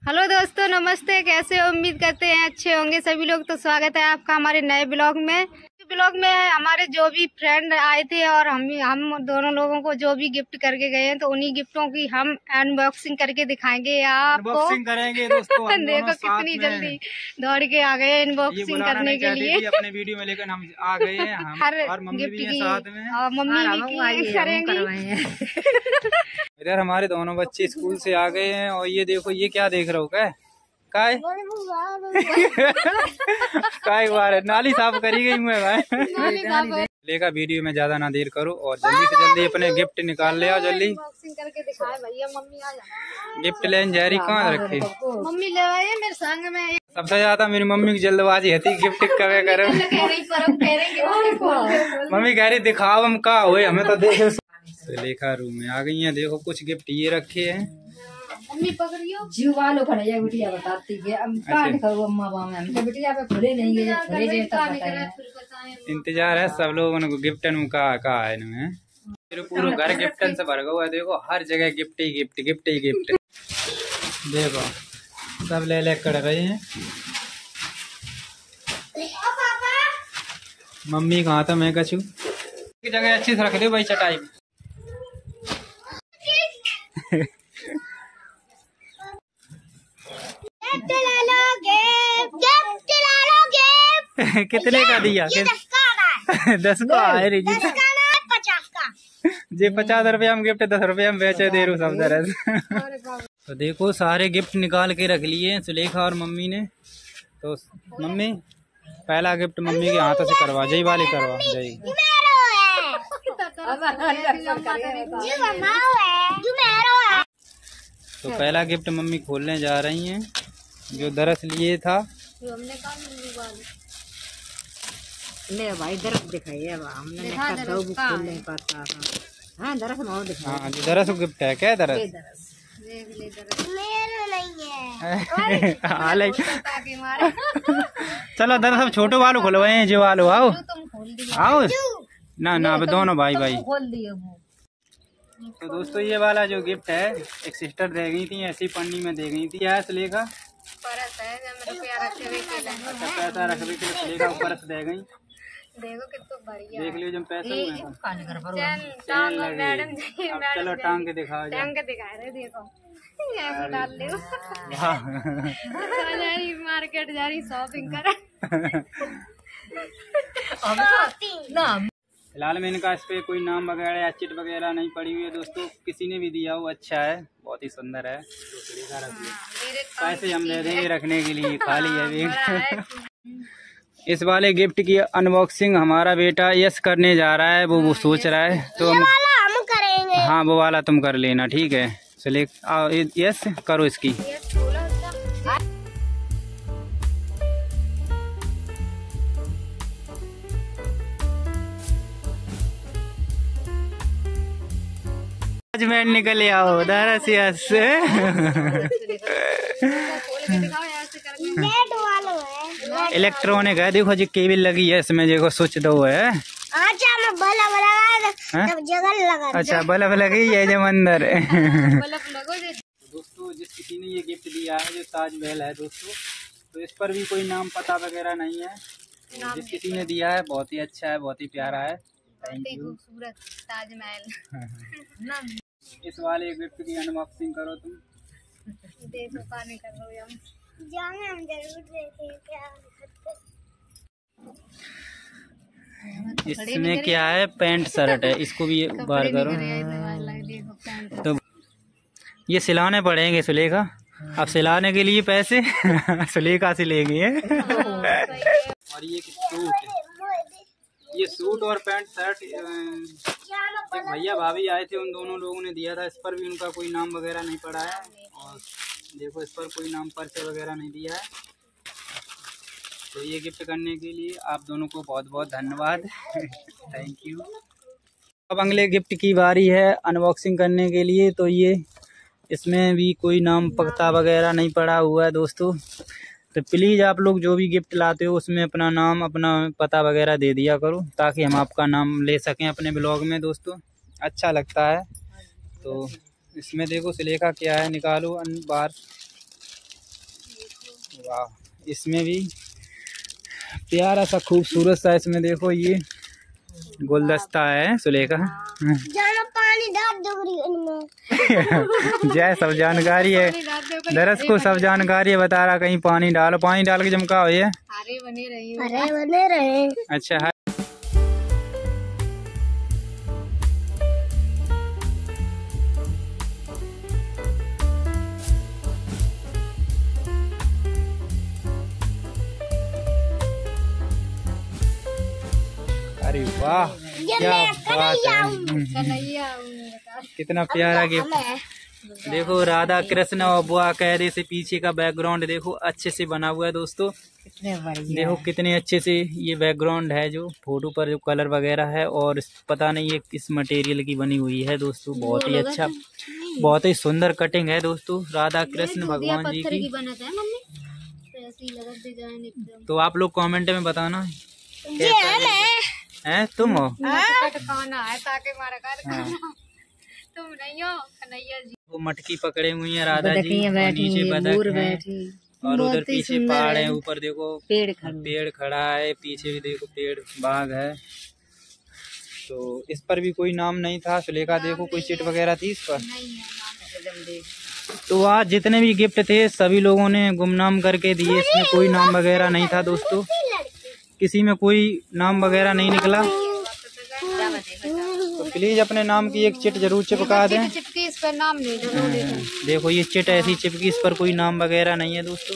Hello दोस्तों, नमस्ते। कैसे हो? उम्मीद करते हैं अच्छे होंगे सभी लोग। तो स्वागत है आपका हमारे नए ब्लॉग में। हमारे जो भी फ्रेंड आए थे और हम दोनों लोगों को जो भी गिफ्ट करके गए हैं, तो उन्हीं गिफ्टों की हम अनबॉक्सिंग करके दिखाएंगे आपको। अनबॉक्सिंग करेंगे दोस्तों। देखो कितनी जल्दी दौड़ के आ गए अनबॉक्सिंग करने के लिए। अपने वीडियो में लेकर हम आ गए हैं। हम और मम्मी भी हैं साथ में, और मम्मी भी करेंगी। इधर हमारे दोनों बच्चे स्कूल से आ गए हैं। और ये देखो, ये क्या देख रहे हो? क्या काय बार है, नाली साफ करी गई मुझे भाई। लेका वीडियो में ज्यादा ना देर करो और जल्दी से जल्दी अपने गिफ्ट निकाल ले आओ। जल्दी करके दिखाए भैया। मम्मी आ जाए। गिफ्ट लेन जारी कहाँ रखी? मम्मी ले आए मेरे संग में। सबसे ज्यादा मेरी मम्मी की जल्दबाजी है गिफ्ट कवे करे। मम्मी कह रही दिखाओ हम का हुए, हमें तो देखे। लेखा रूम में आ गई है। देखो कुछ गिफ्ट ये रखे हैं। मम्मी पकड़ियो। जीव वालों का नहीं बिटिया बताती है। अब काट करो अम्मा बाबा में हमको बिटिया पे खुले नहीं गए, खुले जे तक बताए। इंतजार है सब लोगों को गिफ्टन का है इनमें। फिर पूरा घर गिफ्टन से भर गया है। देखो हर जगह गिफ्ट ही गिफ्ट, गिफ्ट ही गिफ्ट। देखो सब ले कर रहे हैं। मम्मी कहाँ था? मैं कछू की जगह अच्छी से रख दो भाई चटाई में। कितने का दिया? 10 का है रे जी। 50 का जी 50 रुपया हम गिफ्ट 10 रुपया हम बेचे दे रू सब तरह। तो देखो सारे गिफ्ट निकाल के रख लिए सुलेखा और मम्मी ने। तो मम्मी पहला गिफ्ट मम्मी के हाथों से करवा, जय वाले करवा। जय तो पहला गिफ्ट मम्मी खोलने जा रही हैं, जो दरस लिए था। ले भाई दरस दिखाइए। हमने खोल नहीं पाता। हाँ दरस में और दिखाइए। हाँ जो दरस गिफ्ट है। क्या दरस? चलो दरस अब छोटो वालों खुलवाए। जो वालो आओ आओ ना अब दोनों भाई भाई खोल दिए वो। तो दोस्तों ये वाला जो गिफ्ट है एक सिस्टर दे गई थी, ऐसी पन्नी में दे गई थी। क्या लेगा पैसा रखने के लिए लेगा परस दे गई। देखो कितना बढ़िया। देख लियो जब पैसा मैडम चलो टांग के दिखाओ। टांग के दिखा रहे। देखो डाल ले मार्केट जा रही शॉपिंग कर। फिलहाल में इनका इस पे कोई नाम वगैरह या चिट वगैरह नहीं पड़ी हुई है दोस्तों। किसी ने भी दिया वो अच्छा है, बहुत ही सुंदर है। पैसे हम दे देंगे रखने के लिए, खाली है भी। इस वाले गिफ्ट की अनबॉक्सिंग हमारा बेटा यस करने जा रहा है। वो सोच रहा है तो हम करेंगे। हाँ वो वाला तुम कर लेना, ठीक है। चलिए आओ यस करो इसकी। निकल आओ दरस यस। इलेक्ट्रॉनिक है। देखो जी केबल लगी है इसमें। देखो स्विच दो है। अच्छा बल्ब लगी है जब अंदर। दोस्तों जिस किसी ने ये गिफ्ट दिया है जो ताजमहल है दोस्तों, तो इस पर भी कोई नाम पता वगैरह नहीं है। जिस किसी ने दिया है बहुत ही अच्छा है, बहुत ही प्यारा है। खूबसूरत ताजमहल। इस वाले गिफ्ट की अनबॉक्सिंग करो तुम। देखो पानी कर लो हम जरूर देखेंगे। इसमें क्या है? पैंट शर्ट है। इसको भी बार करो। तो ये सिलाने पड़ेंगे सुलेखा। अब सिलाने के लिए पैसे सुलेखा से लेंगे। और ये सूट, ये सूट और पैंट शर्ट एक भैया भाभी आए थे, उन दोनों लोगों ने दिया था। इस पर भी उनका कोई नाम वगैरह नहीं पड़ा है। और देखो इस पर कोई नाम परिचय वगैरह नहीं दिया है। तो ये गिफ्ट करने के लिए आप दोनों को बहुत बहुत धन्यवाद। Thank you. अब अगले गिफ्ट की बारी है अनबॉक्सिंग करने के लिए। तो ये इसमें भी कोई नाम पता वगैरह नहीं पड़ा हुआ है दोस्तों। तो प्लीज़ आप लोग जो भी गिफ्ट लाते हो उसमें अपना नाम अपना पता वगैरह दे दिया करो, ताकि हम आपका नाम ले सकें अपने ब्लॉग में दोस्तों। अच्छा लगता है। तो इसमें देखो सुलेखा क्या है, निकालो बाहर। वाह, इसमें भी प्यारा सा खूबसूरत सा, इसमें देखो ये गुलदस्ता है सुलेखा। जाना पानी डाल दो इनमें। जय, सब जानकारी है दरस को, सब जानकारी है, बता रहा कहीं पानी डालो, पानी डाल के चमका हो ये अरे बने रहे। अच्छा है। अरे वाह, क्या बात है, कितना प्यारा गिफ्ट। देखो राधा कृष्ण और बुआ कहरे से पीछे का बैकग्राउंड देखो अच्छे से बना हुआ है दोस्तों। कितने बढ़िया, देखो कितने अच्छे से ये बैकग्राउंड है, जो फोटो पर जो कलर वगैरह है, और पता नहीं ये किस मटेरियल की बनी हुई है दोस्तों। बहुत ही अच्छा, बहुत ही सुंदर कटिंग है दोस्तों राधा कृष्ण भगवान जी की। तो आप लोग कमेंट में बताना है तुम हो। तुम नहीं हो कन्हैया जी। वो मटकी पकड़े हुई है राधा जी, और नीचे बतख है, और उधर पीछे पहाड़ है, ऊपर देखो पेड़ खड़ा है, पीछे भी देखो पेड़, बाघ है। तो इस पर भी कोई नाम नहीं था सुलेखा, देखो कोई चिट वगैरह थी इस पर। तो आज जितने भी गिफ्ट थे सभी लोगों ने गुमनाम करके दिए, इसमें कोई नाम वगैरह नहीं था दोस्तों, किसी में कोई नाम वगैरह नहीं निकला। तो प्लीज अपने नाम की एक चिट जरूर चिपका दें। चिपकी इस पर नाम नहीं, देखो ये चिट ऐसी चिपकी, इस पर कोई नाम वगैरह नहीं है दोस्तों।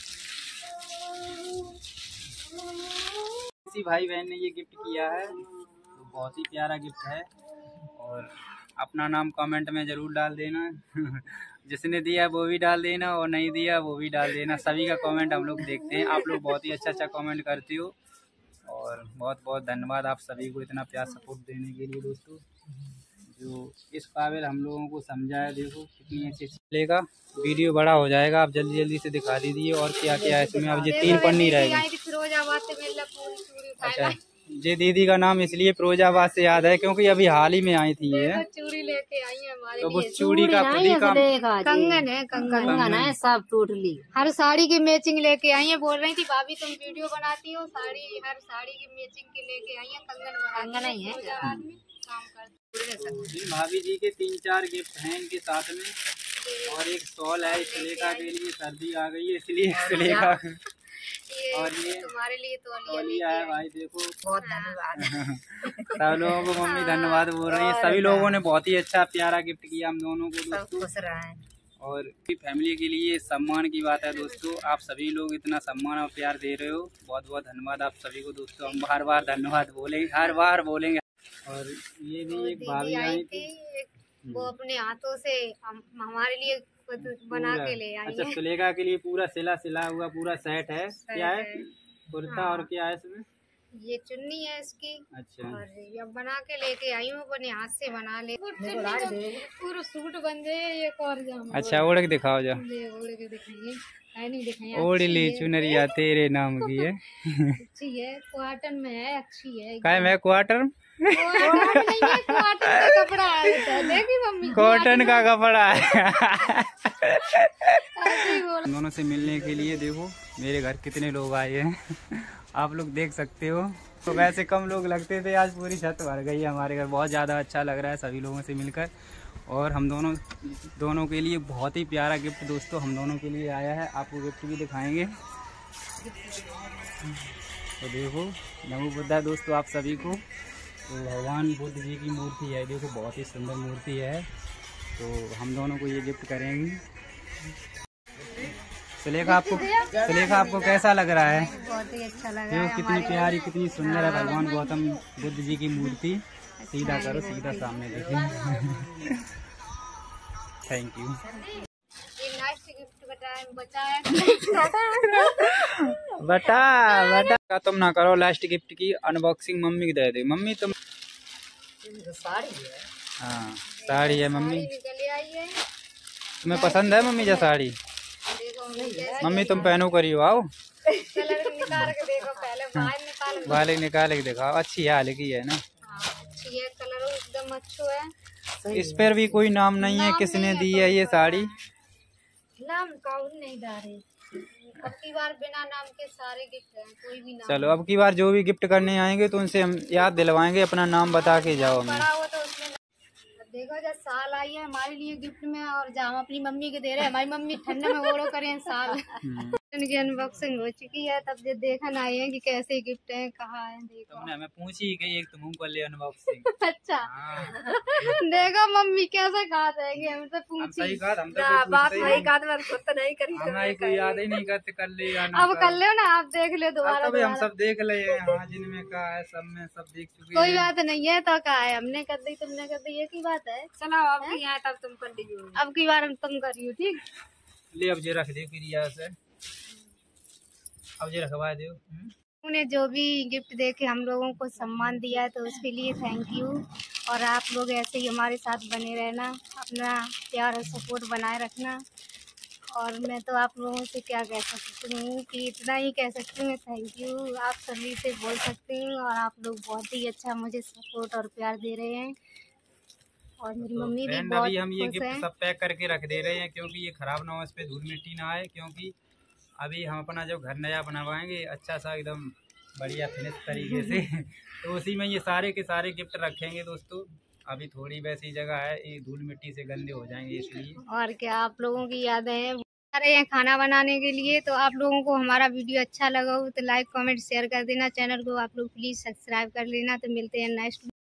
किसी भाई बहन ने ये गिफ्ट किया है, तो बहुत ही प्यारा गिफ्ट है, और अपना नाम कमेंट में जरूर डाल देना। जिसने दिया वो भी डाल देना, और नहीं दिया वो भी डाल देना। सभी का कमेंट हम लोग देखते हैं, आप लोग बहुत ही अच्छा कमेंट करते हो, और बहुत बहुत धन्यवाद आप सभी को इतना प्यार सपोर्ट देने के लिए दोस्तों, जो इस काबिल हम लोगों को समझाया। देखो कितनी अच्छी चलेगा, वीडियो बड़ा हो जाएगा, आप जल्दी जल्दी से दिखा दीजिए और क्या क्या है इसमें। अब ये 3 पन्नी रहेगी। अच्छा, ये दीदी का नाम इसलिए फिरोजाबाद से याद है क्योंकि अभी हाल ही में आई थी ये चूड़ी लेके आई है हमारे, तो वो चूड़ी का खुद ही का कंगन है, कंगन है सब टोटली। हर साड़ी की मैचिंग लेके आई है। बोल रही थी भाभी तुम वीडियो बनाती हो, साड़ी हर साड़ी की मैचिंग के लेके आई है। कंगन नहीं है, काम करते। भाभी जी के 3-4 गिफ्ट हैं इनके साथ में, और एक शॉल है सुलेखा के लिए, सर्दी आ गई है इसलिए सुलेखा, और ये तुम्हारे लिए तौलिया है भाई। देखो बहुत धन्यवाद। सब लोगों को मम्मी धन्यवाद बोल रही है। सभी लोगों ने बहुत ही अच्छा प्यारा गिफ्ट किया हम दोनों को दोस्तों, खुश रहे। और फैमिली के लिए सम्मान की बात है दोस्तों। आप सभी लोग इतना सम्मान और प्यार दे रहे हो, बहुत बहुत धन्यवाद आप सभी को दोस्तों। हम हर बार धन्यवाद बोलेंगे, हर बार बोलेंगे। और ये भी एक भाभी आई थी, वो अपने हाथों से हमारे लिए खुद बना के ले आई अच्छा है। सुलेखा के लिए पूरा सिला हुआ पूरा सेट है। क्या है कुर्ता और क्या है इसमें? ये चुन्नी है इसकी। अच्छा, और ये बना के लेके आई हूँ, अपने हाथ से बना ले। पूरा सूट बन जाए एक और जामा। अच्छा ओढ़ के दिखाओ जा, ओढ़ के दिखाइए, नहीं दिखाइए। ओढ़ ली चुनरिया तेरे नाम की है। अच्छी है, क्वार्टर में है, अच्छी है। क्या है मैं क्वार्टर क्वार्टर का कपड़ा है, देखी मम्मी कॉटन का कपड़ा है। दोनों से मिलने के लिए देखो मेरे घर कितने लोग आए हैं, आप लोग देख सकते हो। तो वैसे कम लोग लगते थे, आज पूरी छत भर गई है हमारे घर। बहुत ज़्यादा अच्छा लग रहा है सभी लोगों से मिलकर, और हम दोनों के लिए बहुत ही प्यारा गिफ्ट दोस्तों हम दोनों के लिए आया है। आपको गिफ्ट भी दिखाएंगे। तो देखो नमो बुद्धा दोस्तों आप सभी को। तो भगवान बुद्ध जी की मूर्ति है, देखो बहुत ही सुंदर मूर्ति है। तो हम दोनों को ये गिफ्ट करेंगे। सुलेखा आपको कैसा लग रहा है? बहुत ही अच्छा लगा। देखो कितनी प्यारी कितनी सुंदर है भगवान गौतम बुद्ध जी की मूर्ति। सीधा करो, सीधा सामने देखिए। Thank you. बता तुम ना करो, लास्ट गिफ्ट की अनबॉक्सिंग मम्मी की दे दे। मम्मी तुम साड़ी है, हाँ साड़ी है मम्मी, तुम्हें पसंद है मम्मी जो साड़ी? मम्मी तुम पहनो करियो, आओ बाल निकाल के दिखाओ। अच्छी है हाल की है ना, अच्छी है, कलर एकदम अच्छा है। इस पर भी कोई नाम नहीं है किसने दी है ये साड़ी, नाम काउंट नहीं डाले, अब की बार बिना नाम के सारे गिफ्ट हैं, कोई भी नाम। चलो अब की बार जो भी गिफ्ट करने आएंगे तो उनसे हम याद दिलवाएंगे, अपना नाम बता के जाओ हमें। बड़ा हो तो उसमें देखो जब साल आई है हमारे लिए गिफ्ट में, और जहाँ हम अपनी मम्मी के दे रहे हैं, हमारी मम्मी ठंडे में ओढ़ो करें साल। इनकी अनबॉक्सिंग हो चुकी है, तब जो देखन आए हैं कि कैसे गिफ्ट हैं, कहाँ है। देखो तुमने हमें पूछी कि एक तुम कर ले अनबॉक्सिंग। अच्छा हाँ। देखो मम्मी कैसे कहा जाएंगे, हमसे पूछी बात वही कहा तो नहीं करी, हमें कोई याद ही नहीं करते कर ले। अब कर लो ना, आप देख लो दोबारा। हम सब देख ले, हाँ जिनमें का है सब में सब देख चुके कोई बात नहीं है, तो कहा है हमने कर दी तुमने कर दी, ये की बात है। चलो अब की है तब तुम कंटिन्यू, अब की बार तुम करियो, ठीक। ले अब जे रख दे क्रिया से, अब जे रखवा दो। उन्हें जो भी गिफ्ट दे के हम लोगों को सम्मान दिया है तो उसके लिए थैंक यू। और आप लोग ऐसे ही हमारे साथ बने रहना, अपना प्यार और सपोर्ट बनाए रखना। और मैं तो आप लोगों से क्या कह सकती हूँ कि इतना ही कह सकती हूँ, थैंक यू। आप सभी से बोल सकती हूँ, और आप लोग बहुत ही अच्छा मुझे सपोर्ट और प्यार दे रहे हैं, और मेरी मम्मी भी बहुत अभी हम ये खुश गिफ्ट हैं। सब पैक करके रख दे रहे हैं, क्योंकि ये खराब ना हो, इस पे धूल मिट्टी ना आए। क्योंकि अभी हम अपना जब घर नया बनवाएंगे अच्छा सा एकदम बढ़िया फिनिश तरीके से, तो उसी में ये सारे के सारे गिफ्ट रखेंगे दोस्तों। अभी थोड़ी वैसी जगह है, ये धूल मिट्टी से गंदे हो जाएंगे इसलिए। और क्या, आप लोगों की यादें हैं आ रहे हैं खाना बनाने के लिए। तो आप लोगों को हमारा वीडियो अच्छा लगा हो तो लाइक कमेंट शेयर कर देना, चैनल को आप लोग प्लीज़ सब्सक्राइब कर लेना। तो मिलते हैं नेक्स्ट